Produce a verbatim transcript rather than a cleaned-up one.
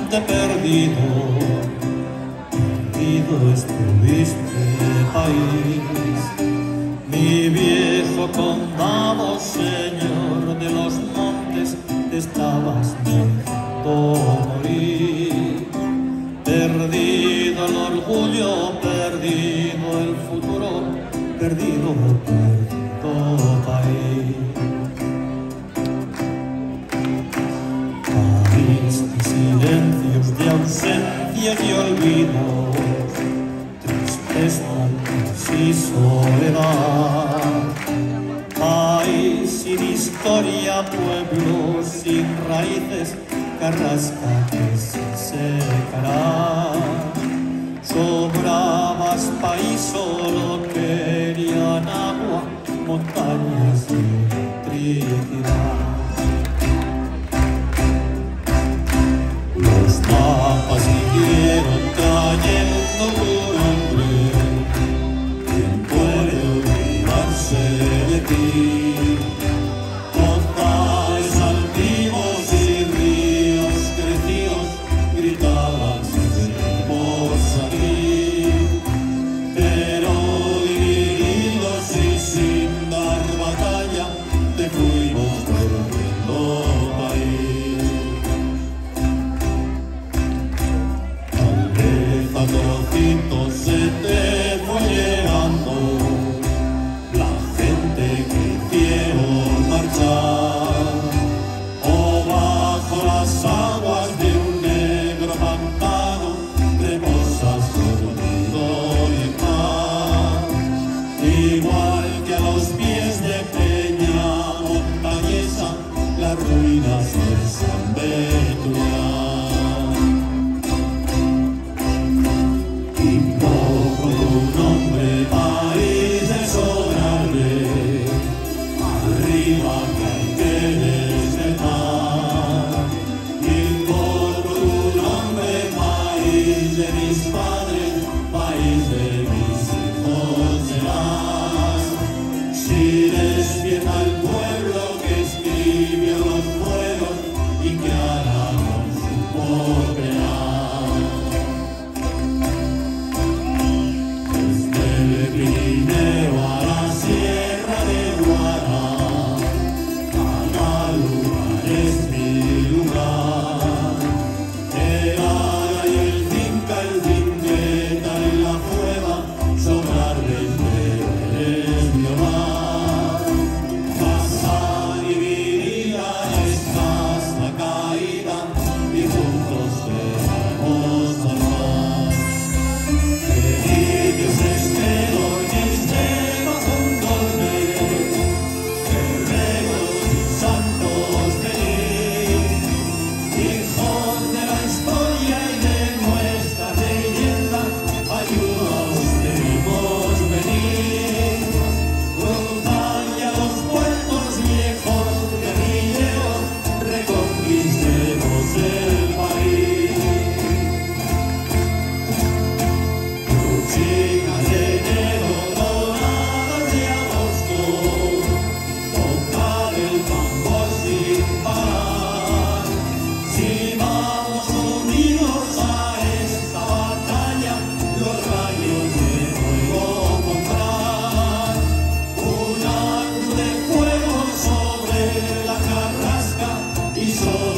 monte perdido, perdido estuviste, país, mi viejo condado, señor de los montes, te estabas dejando morir. Perdido el orgullo, perdido el futuro, perdido, perdido país. País de silencios, de ausencias y olvidos, tristeza y soledad. País sin historia, pueblo sin raíces, carrasca que se secará. Sobrabas país, solo querían agua, montañas y electricidad. Los mapas siguieron trayendo tu nombre, ¿quién puede olvidarse de ti? Montañas altivos y ríos crecidos gritaban seguimos aquí, pero divididos y sin dar batalla te fuimos perdiendo país. Tal vez a trocitos se te fue llegando la gente que hicieron marchar, o bajo las aguas de un negro pantano reposas dormido y mar. Igual que a los pies de peña montañesa las ruinas de San Beturián. Invoco tu nombre, país desolable, arriba que hay que despertar. Invoco tu nombre, país de mis padres, país de mis hijos serás. Si despierta el pueblo que escribió los fuegos y que hará con su operar. Desde el Pirineo a la Sierra de Guara, cada lugar es mi lugar. El Ara y el Finca, el Finqueta y la Cueva, sobrar entero eres mi hogar. Casa dividida, estás la caída, y juntos seremos más. Queridos esteros y esteros contornes, guerreros y santos venid, hijos de la historia y de nuestra leyenda, ayudaos debemos venir. Cruzad ya los puertos viejos, guerrilleros, reconquistemos el país. Chicas de enero, doradas de agosto, tocar el tambor sin parar. Si vamos unidos a esta batalla, los rayos de fuego comprar. Un arco de fuego sobre la carrasca y sobre